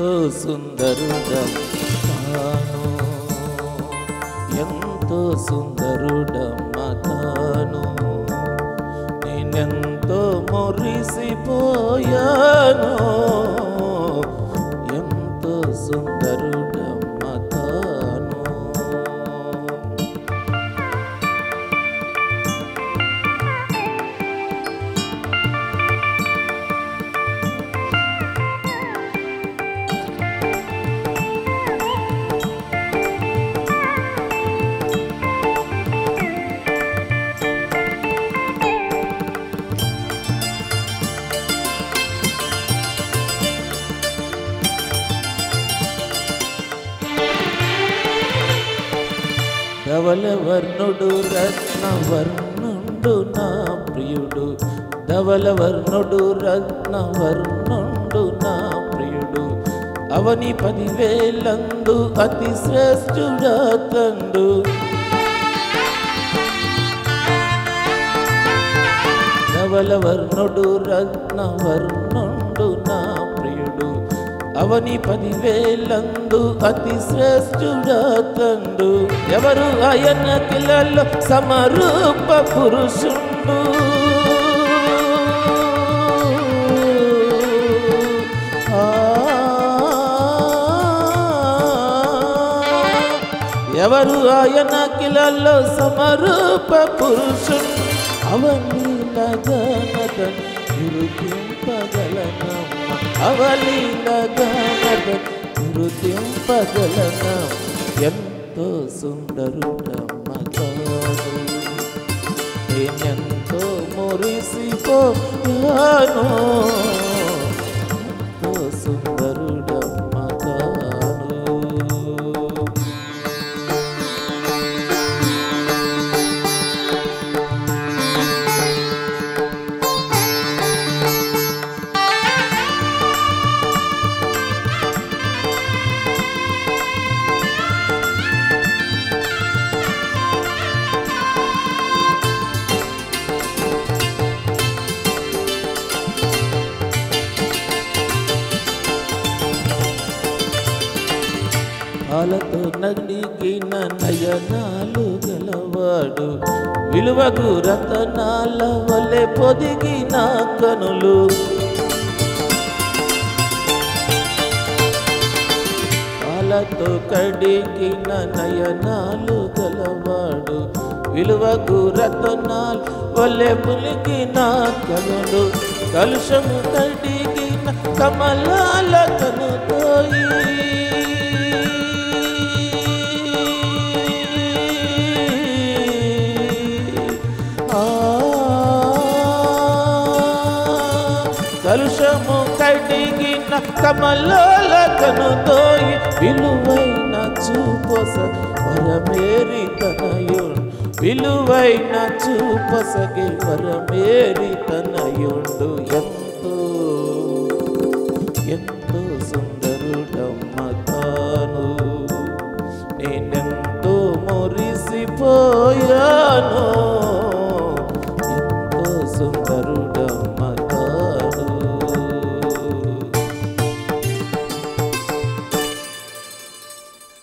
సుందరుడమ్మ ఎంతో సుందరుడమ్మ తాను నేనెంతో మురిసిపోయాను ఎంతో సుందరుడమ్మ తాను ధవలవర్ణుడు రత్నవర్ణుడు నా ప్రియుడు ధవలవర్ణుడు రత్నవర్ణుడు నా ప్రియుడు అవని 10,000 అతి శ్రేష్ఠుడాతండు ధవలవర్ణుడు రత్నవర్ణుడు నా ప్రియుడు అవని 10,000 అతి శ్రేష్ఠుడాతండు ఎవరు ఆయన కిలలో సమరూప పురుషుడు ఎవరు ఆయన కిలలో సమరూప పురుషుడు అవలీలగనదన్ గురుతింపగలనమ్మ గురుతింపగలనమ్మ ఎంతో సుందరుడమ్మ తాను నేనెంతో మురిసిపోయాను ఎంతో సుందరుడమ్మ తాను పాలతో నడిగిన నయనాలు గలవాడు విలువగు రతనాల వలె పొదిగిన కనులు పాలతో కడిగిన నయనాలు గలవాడు విలువగు రతనాల వలె పొదిగిన కనులు కలుషము కడిగిన కమలాల కనుతోయి కలుషము కడిగిన కమలాల కనుతోయి విలువైన చూపొసగి వరమేరి తనయుండు విలువైన చూపొసగి వరమేరి తనయుండు ఎంతో ఎంతో సుందరుడమ్మ తాను నేనెంతో మురిసిపోయాను ఎంతో సుందరుడమ్మ